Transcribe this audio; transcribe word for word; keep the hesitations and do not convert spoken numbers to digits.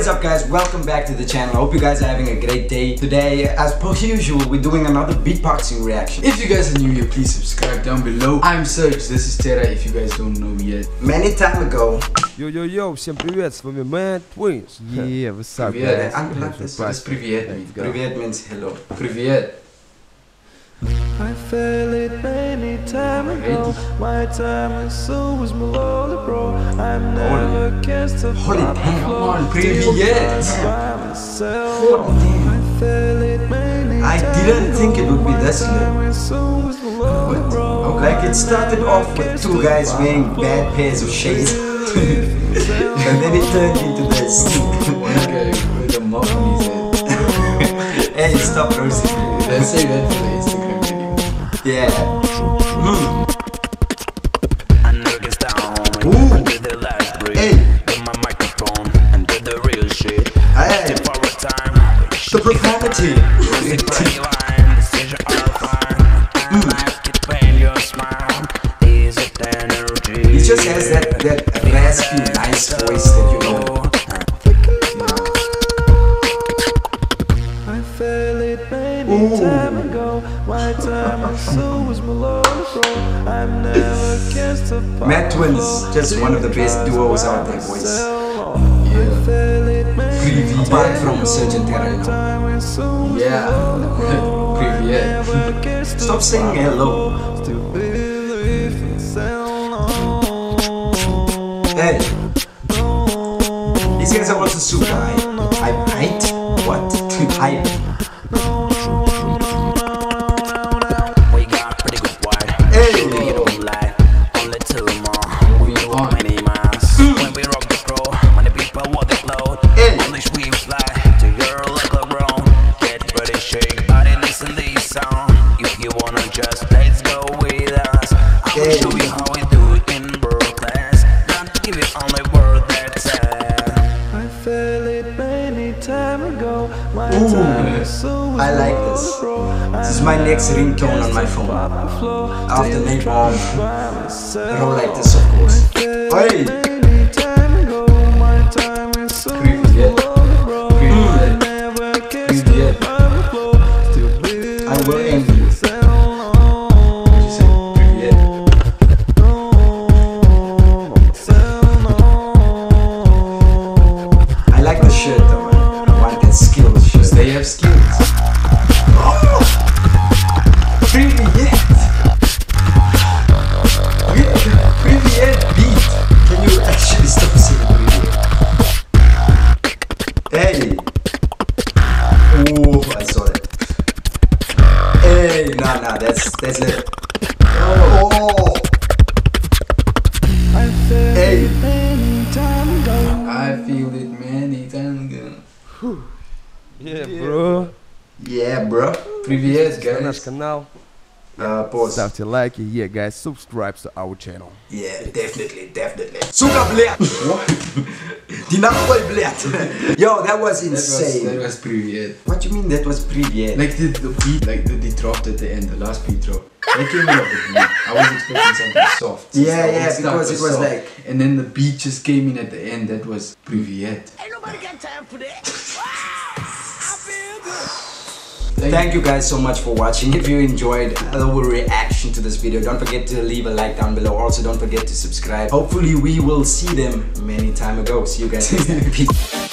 is up, guys? Welcome back to the channel. I hope you guys are having a great day. Today, as per usual, we're doing another beatboxing reaction. If you guys are new here, please subscribe down below. I'm Surge, this is Terra, if you guys don't know me yet. Many time ago. Yo, yo, yo, всем привет, с вами Madtwinz. Yeah, what's up, Привет. guys? What does привет mean? Привет means hello. Привет. I felt it many time ago. My time and soul was melodic, bro. I'm never cast a Holy damn, come on, привет. by myself. I felt it many I didn't think it would be this lit. What? Like, it started off with two guys wearing bad pairs of shades. And then it turned into this. One guy with a mop on his head. Hey, stop roasting me. Let's say that for the Instagram video. Yeah. Mm. Ooh. Hey. Hey. The profanity. Mm. He just has that, that raspy, nice voice that you know. I felt it many time ago. My time and soul was melodic, bro. I'm never cast a Madtwinz, just one of the best duos out there, boys. Yeah. Apart from SYRGE and Terra, you know. Yeah. Привет. Stop saying hello. Hey. These guys are also super hype. Hype? Hype? What? Hype. Hey. Ooh, I like this. This is my next ringtone on my phone. After napalm, I don't like this, of course. Hey! Привет. Привет. I will end you. What you say? Привет. I like the shirt though, man. I want that skills shirt. They have skills. Oh! Привет! Привет, beat! Can you actually stop saying привет? Hey! Ooh, I saw that. Hey, nah, nah, that's, that's it. Oh! Hey! I feel it many times ago. Yeah, bro. Yeah, bro. Привет, На наш guys. канал. Uh, pause. Ставьте лайки. Yeah, guys, subscribe to our channel. Yeah, definitely, definitely. Сука, блядь! Ди нахуй, блядь! Yo, that was That was, insane. that was привет. What do you mean that was привет? Like the, the beat, like the, they dropped at the end, the last beat drop. They came in with the beat. I was expecting something soft. Yeah, So yeah, stuff because it was soft. like- And then the beat just came in at the end. That was привет. Ain't nobody got time for that. I feel good. Thank you guys so much for watching. If you enjoyed our reaction to this video, don't forget to leave a like down below. Also, don't forget to subscribe. Hopefully, we will see them many time ago. See you guys next time. Peace.